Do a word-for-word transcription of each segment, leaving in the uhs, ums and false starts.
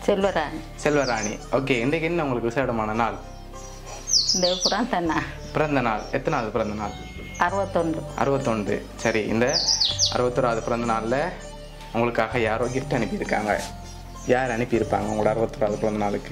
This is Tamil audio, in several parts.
செல்வராணி. செல்வராணி. ஓகே, இன்றைக்கு என்ன உங்களுக்கு விசேடமான நாள்? இந்த பிறந்த நாள். பிறந்த நாள். எத்தனாவது பிறந்த நாள்? அறுபத்தொன்று. அறுபத்தொன்று. சரி, இந்த அறுபத்தொராவது பிறந்த நாளில் உங்களுக்காக யாரோ கிஃப்ட் அனுப்பியிருக்காங்க. யார் அனுப்பியிருப்பாங்க உங்களோட அறுபத்தொராவது பிறந்த நாளுக்கு?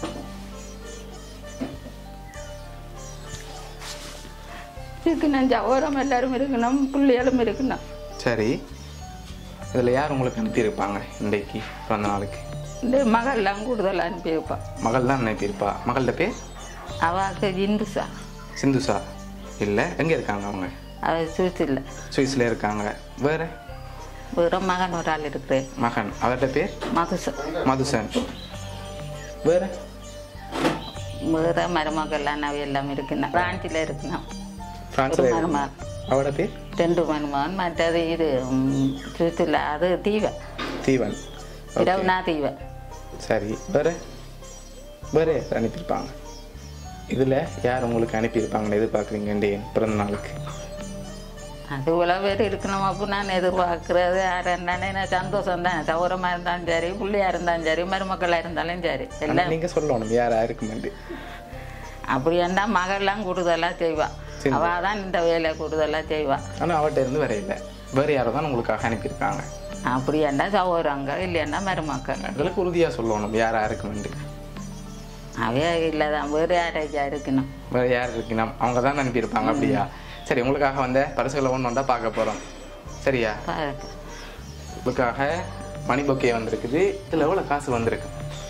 இருக்கணும், ஜவரம் எல்லாரும் இருக்கணும், பிள்ளைகளும் இருக்கணும். சரி, இதில் யார் உங்களுக்கு அனுப்பியிருப்பாங்க இன்றைக்கு பிறந்த நாளுக்கு? இந்த மகள்லாம் கூடுதலாக அனுப்பியிருப்பா. மகள் தான் அனுப்பியிருப்பா. மகளோட பேர்? அவளுக்கு இந்துசா. சிந்துசா. இல்லை, எங்கே இருக்காங்க அவங்க? அவள் சுவிஸில். சுவிஸில் இருக்காங்க. வேறு? வேறு மகன் ஒரு ஆள் இருக்கிறேன். மகன். அவர்கிட்ட பேர்? மதுசன். மதுசன். வேறு? வேறு மருமகள்லாம் அவை எல்லாம் இருக்கணும். பிரான்சில் இருக்கணும். பிரான்ஸில் மருமகன். அவரோட பேர்? ரெண்டு மருமகன். மற்றது இது சுவிஸில், அது தீவன். தீவன். இரவுனா தீவன். சரி, வேறு? வேறு அனுப்பியிருப்பாங்க. இதில் யார் உங்களுக்கு அனுப்பியிருப்பாங்கன்னு எதிர்பார்க்குறீங்க இன்றைய பிறந்த நாளுக்கு? அது இவ்வளோ பேர் இருக்கணும் அப்போ நான் எதிர்பார்க்குறது யார் என்னன்னு நான் சந்தோஷம் தான். சௌரமாக இருந்தாலும் சரி, பிள்ளையாக இருந்தாலும் சரி, மருமக்களாக இருந்தாலும் சரி, எல்லாம் நீங்கள் சொல்லணும் யாராக இருக்குமெண்டு. அப்படி என்ன மகள்லாம் கூடுதலாக செய்வாள். அவள் தான் இந்த வேலை கூடுதலாக செய்வாள். ஆனால் அவர்கிட்ட இருந்து வேற இல்லை, வேறு யாரோ தான் உங்களுக்காக அனுப்பியிருக்காங்க. அப்படி என்ன சௌரங்க இல்லைன்னா மருமக்கள். எங்களுக்கு உறுதியாக சொல்லணும் யாராக இருக்குமெண்டு. அவையே இல்லை தான், வேறு யாரையா இருக்கணும். வேறு யார் இருக்கணும், அவங்க தான் அனுப்பியிருப்பாங்க. அப்படியா? சரி, உங்களுக்காக வந்த பரிசுகளை ஒன்று ஒன்றா பார்க்க போகிறோம். சரியா? உங்களுக்காக மணி பொக்கே வந்திருக்குது. இதில் எவ்வளோ காசு வந்திருக்கு?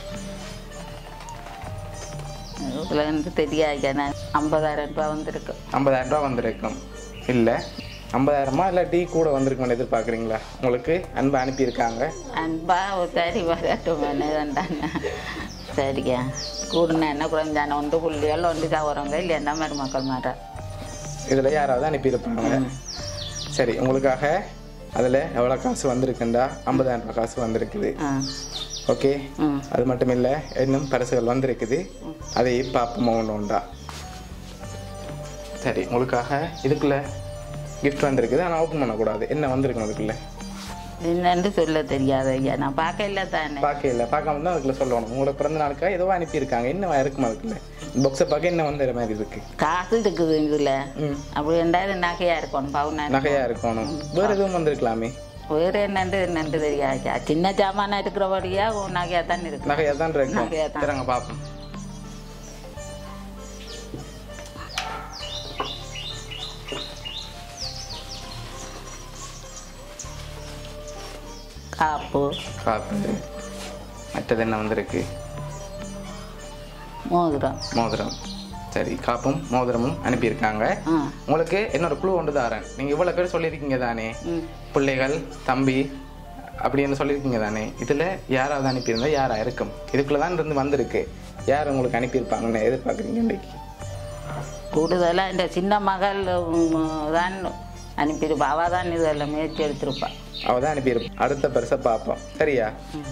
இதில் வந்து தெரியாது, ஐம்பதாயிரம் ரூபா வந்திருக்கு. ஐம்பதாயிரம் ரூபா வந்திருக்கும். இல்லை, ஐம்பதாயிரமா இல்லை டீ கூட வந்திருக்குன்னு எதிர்பார்க்குறீங்களா? உங்களுக்கு அன்பா அனுப்பியிருக்காங்க. அன்பா சரி வரட்டும் வேண்டாண்ணா. சரியா, கூடுனா என்ன குறைஞ்சான ஒன்று புள்ளிகள் ஒன்று சவரங்க இல்லைன்னா மருமக்கள் மாட்டா. இதில் யாராவது அனுப்பியிருப்பாங்க. சரி, உங்களுக்காக அதில் எவ்வளோ காசு வந்திருக்குண்டா? ஐம்பதாயிரம் ரூபாய் காசு வந்திருக்குது. ஓகே, அது மட்டும் இல்லை, இன்னும் பரிசுகள் வந்திருக்குது. அதை பார்ப்போம் ஒன்று உண்டா. சரி, உங்களுக்காக இதுக்குள்ளே கிஃப்ட் வந்திருக்குது. ஆனால் ஓப்பன் பண்ணக்கூடாது. என்ன வந்திருக்கணும் அதுக்குள்ளே? என்னன்னு சொல்ல தெரியாது ஐயா, நான் பார்க்க இல்லை தானே. பார்க்க இல்லை, பார்க்காம தான் அதுக்குள்ளே சொல்லணும். உங்களோட பிறந்த நாளுக்காக ஏதோ அனுப்பியிருக்காங்க. என்ன இருக்கும் அதுக்குள்ளே? பாக்ஸை பார்க்க என்ன வந்துடுற மாதிரி இருக்கு? காசு இருக்குது இதில். அப்படி ரெண்டாவது நகையாக இருக்கணும், பவுனா நகையாக இருக்கணும். வேறு எதுவும் வந்திருக்கலாமே? வேறு என்னண்டு என்னண்டு தெரியாது. சின்ன சாமானா இருக்கிறபடியா நகையாக தான் இருக்கு. நகையாக தான் இருக்கு. நகையாக தான் பார்ப்போம். காப்பு. காப்பு. மற்றது என்ன வந்திருக்கு? மோதிரம். மோதிரம். சரி, காப்பும் மோதிரமும் அனுப்பியிருக்காங்க. உங்களுக்கு என்னோட குழு ஒன்று தாரேன். நீங்கள் இவ்வளோ பேர் சொல்லியிருக்கீங்க தானே, பிள்ளைகள் தம்பி அப்படின்னு சொல்லியிருக்கீங்க தானே. இதில் யாராவது அனுப்பியிருந்தா யாராக இருக்கும்? இதுக்குள்ளே தான் இருந்து வந்திருக்கு. யார் உங்களுக்கு அனுப்பியிருப்பாங்கன்னு எதிர்பார்க்குறீங்க இன்றைக்கு? கூடுதலாக இந்த சின்ன மகள் தான் அனுப்பியிருப்பா. அவள் தான் இதெல்லாம் முயற்சி எடுத்திருப்பா. அவள் தான் அனுப்பியிருப்பா. அடுத்த பரிசை பார்ப்போம். சரியா?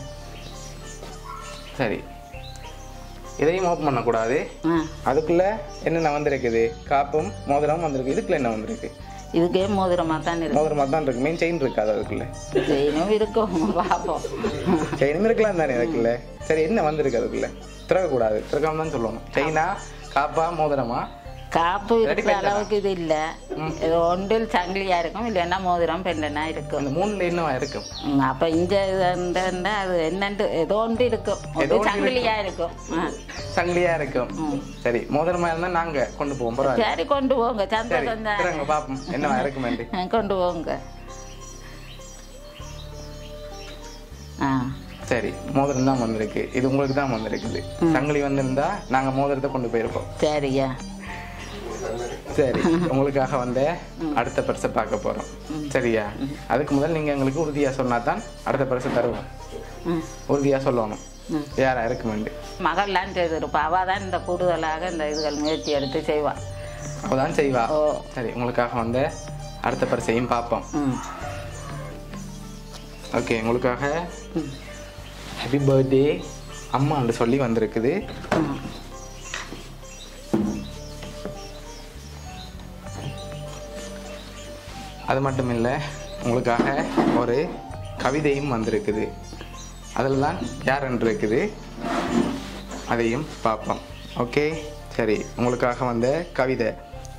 சரி, இதையும் ஓப்பன் பண்ணக்கூடாது. அதுக்குள்ள என்னென்ன வந்திருக்குது? காப்பும் மோதிரமும் வந்திருக்கு. இதுக்குள்ள என்ன வந்திருக்கு? இதுக்கே மோதிரமாக தான் இருக்கு. மோதிரமாக தான் இருக்கு. மெயின் செயின் இருக்காது அதுக்குள்ள? செயினும் இருக்கும், பார்ப்போம். செயினும் இருக்கலாம் தானே அதுக்குள்ள? சரி, என்ன வந்திருக்கு அதுக்குள்ள? திறக்கக்கூடாது, திறக்காம தான் சொல்லணும். செயினா, காப்பா, மோதிரமா? காப்பு இருக்கிற அளவுக்கு இது இல்லை. இது ஒன்றில் சங்கிலியாக இருக்கும், இல்லைன்னா மோதிரம் பெண்டனா இருக்கும். அந்த மூணுல என்னவா இருக்கும்? அப்போ இந்த இது அது என்னண்டு ஏதோ ஒன்று இருக்கும், ஏதோ சங்கிலியா இருக்கும். சங்கிலியா இருக்கும். சரி, மோதிரமா இருந்தா நாங்க கொண்டு போவோம். சரி, கொண்டு போங்க. சந்தோஷம் தான். பாப்போம் என்னவா இருக்குமே. கொண்டு போங்க. ஆ சரி, மோதிரம் தான் வந்திருக்கு. இது உங்களுக்கு தான் வந்திருக்குது. சங்கிலி வந்திருந்தா நாங்க மோதிரத்தை கொண்டு போயிருப்போம். சரியா? சரி, உங்களுக்காக வந்த அடுத்த பரிசை பார்க்க போறோம். சரியா? அதுக்கு முதல் நீங்க எங்களுக்கு உறுதியா சொன்னா தான் அடுத்த பரிசை தருவோம். உறுதியா சொல்லணும் யாரா இருக்குமெண்டு. மகள்லாம் செய்திருப்பா. அவள் தான் இந்த கூடுதலாக இந்த இதுகள் முயற்சி எடுத்து செய்வா. அவள் தான் செய்வா. சரி, உங்களுக்காக வந்த அடுத்த பரிசையும் பார்ப்போம். ஓகே, உங்களுக்காக ஹாப்பி பர்த்டே அம்மான்னு சொல்லி வந்திருக்குது. அது மட்டும் இல்லை, உங்களுக்காக ஒரு கவிதையும் வந்திருக்குது. அதில் தான் யாருன்னு இருக்குது, அதையும் பார்ப்போம். ஓகே சரி, உங்களுக்காக வந்த கவிதை.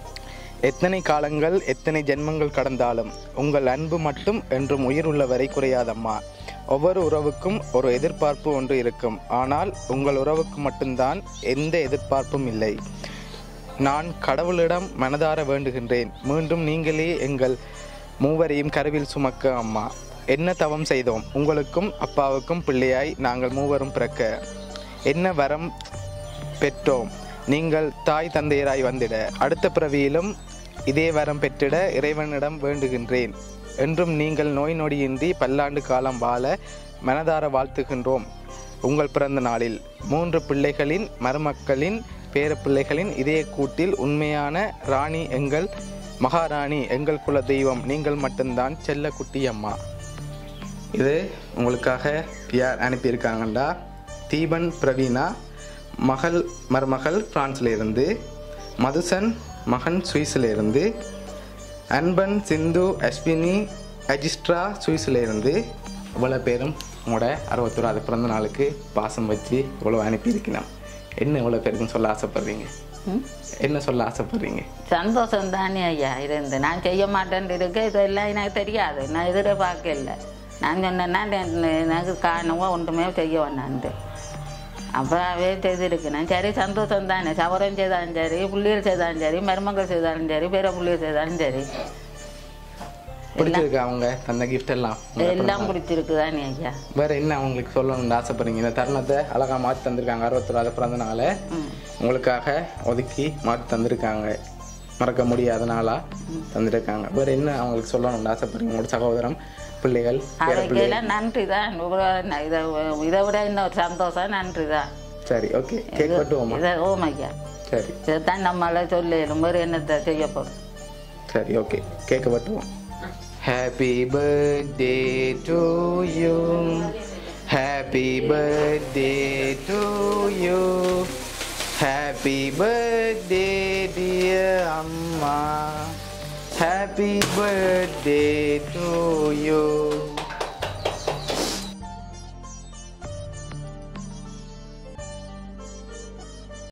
எத்தனை காலங்கள் எத்தனை ஜென்மங்கள் கடந்தாலும் உங்கள் அன்பு மட்டும் என்றும் உயிர் உள்ளவரை குறையாதம்மா. ஒவ்வொரு உறவுக்கும் ஒரு எதிர்பார்ப்பு ஒன்று இருக்கும், ஆனால் உங்கள் உறவுக்கு மட்டும்தான் எந்த எதிர்பார்ப்பும் இல்லை. நான் கடவுளிடம் மனதார வேண்டுகின்றேன், மீண்டும் நீங்களே எங்கள் மூவரையும் கருவில் சுமக்க அம்மா. என்ன தவம் செய்தோம், உங்களுக்கும் அப்பாவுக்கும் பிள்ளையாய் நாங்கள் மூவரும் பிறக்க. என்ன வரம் பெற்றோம், நீங்கள் தாய் தந்தையராய் வந்திட. அடுத்த பிறவியிலும் இதே வரம் பெற்றிட இறைவனிடம் வேண்டுகின்றேன். என்றும் நீங்கள் நோய் நொடியின்றி பல்லாண்டு காலம் வாழ மனதார வாழ்த்துகின்றோம் உங்கள் பிறந்த நாளில். மூன்று பிள்ளைகளின் மருமக்களின் பேர பிள்ளைகளின் இதய கூட்டில் உண்மையான ராணி எங்கள் மகாராணி, எங்கள் குல தெய்வம் நீங்கள் மட்டும்தான் செல்ல குட்டி அம்மா. இது உங்களுக்காக யார் அனுப்பியிருக்காங்கண்டா, தீபன் பிரவீனா மகள் மருமகள் பிரான்ஸ்ல இருந்து, மதுசன் மகன் சுவிஸில் இருந்து, அன்பன் சிந்து அஸ்வினி அஜிஸ்ட்ரா சுவிஸில் இருந்து. இவ்வளோ பேரும் உங்களோட அறுபத்தோராது பிறந்த நாளுக்கு பாசம் வச்சு இவ்வளோ அனுப்பியிருக்கணும். என்ன இவ்வளோ பேருக்குன்னு சொல்ல ஆசைப்படுறீங்க? என்ன சொல்ல ஆசைப்படுறீங்க? சந்தோஷம் தானே ஐயா இருந்து. நான் செய்ய மாட்டேன் இருக்க, இதெல்லாம் எனக்கு தெரியாது, நான் எதிர பார்க்கல. நான் சொன்னேன்னா எனக்கு காரணமோ ஒன்றுமே செய்ய வேணான்ட்டு அப்புறவே செய்திருக்கேன். சரி சந்தோஷம் தானே, சவரம் செய்தாலும் சரி, புள்ளியல் செய்தாலும் சரி, மருமகள் செய்தாலும் சரி, பேர புள்ளியல் செய்தாலும் சரி. பிடிச்சிருக்கு அவங்க தந்த கிஃப்ட் எல்லாம் எல்லாம் பிடிச்சிருக்கு தானே ஐயா. வேற என்ன அவங்களுக்கு சொல்லணும்னு ஆசைப்படுறீங்க? இந்த தருணத்தை அழகா மாற்றி தந்திருக்காங்க. அறுபத்தொராது பிறந்தனால உங்களுக்காக ஒதுக்கி மாற்றி தந்திருக்காங்க, மறக்க முடியாத நாளா தந்திருக்காங்க. வேற என்ன அவங்களுக்கு சொல்லணும்னு ஆசைப்படுறீங்க? உங்களோட சகோதரம் பிள்ளைகள் அவைக்கெல்லாம் நன்றி தான். இதை இதை விட இன்னொரு சந்தோஷம் நன்றி தான். சரி ஓகே, கேக் வெட்டுவோமா? ஓம் ஐயா. சரி, இதைத்தான் நம்மளால சொல்லலும், வேறு என்னத்தை செய்ய போகிறோம். சரி ஓகே, கேக் வெட்டுவோம். Happy birthday to you, happy birthday to you, happy birthday dear Amma, happy birthday to you.